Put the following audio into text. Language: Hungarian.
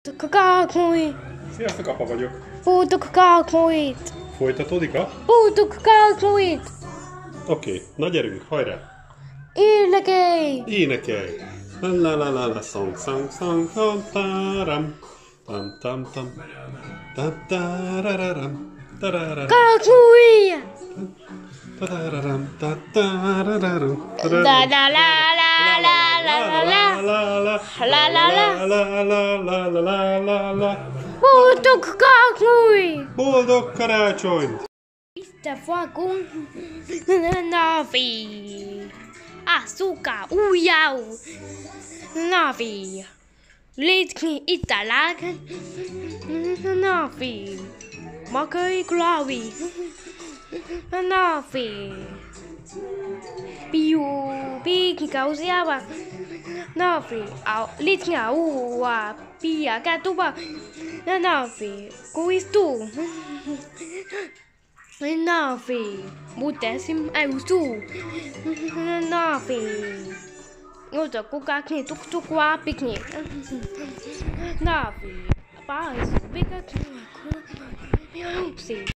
Kakakmuit! Sziasztok, apa vagyok. Puhutuk kakakmuit! Folytatódik a? Puhutuk kakakmuit! Oké, na gyerünk, hajrá! Énekelj! Énekelj! La la la la, song, song, song, tam taram, tam tam tam, tam tarararam, tarararam, Kakakmuit! tarararam, tarararam, La la la la la la la la! La la la! Puhutuk kakakmuit! Boldog karácsonyt! Mistä vakun navi? Asuka ujau navi. Litki italak navi. Makai klavi navi. Piu piki kausiava navi. Litki aua pia katuba navi. Kuistu. Navi, mutesim ausu. Navi, uta kukakni tuk tuk wapikni. Navi, pais, bigakni.